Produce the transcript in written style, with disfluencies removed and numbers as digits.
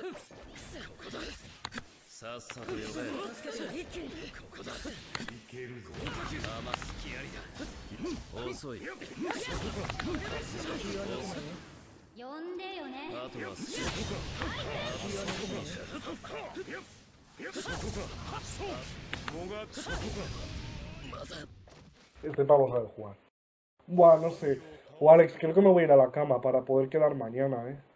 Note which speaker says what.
Speaker 1: さっさと呼べ。ここだ。いけるぞ。余す気ありだ。遅い。
Speaker 2: 呼んでよね。
Speaker 1: あとは好き。
Speaker 3: Este pavo sabe jugar. Buah, no sé. O Alex, creo que me voy a ir a la cama para poder quedar mañana,